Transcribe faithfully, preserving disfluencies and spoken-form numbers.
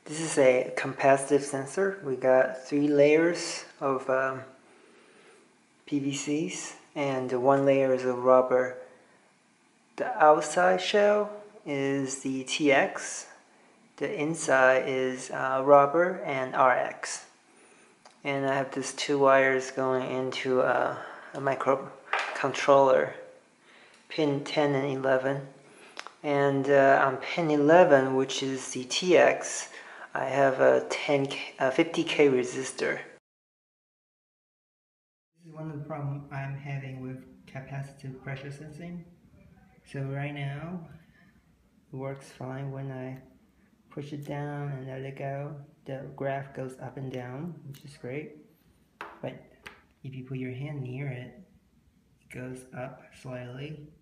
This is a capacitive sensor. We got three layers of um, P V Cs and one layer is of rubber. The outside shell is the T X. The inside is uh, rubber and R X. And I have these two wires going into uh, a microcontroller, pin ten and eleven. And uh, on pin eleven, which is the T X, I have a ten K, a fifty K resistor. This is one of the problems I'm having with capacitive pressure sensing. So right now, it works fine when I push it down and let it go. The graph goes up and down, which is great. But if you put your hand near it, it goes up slightly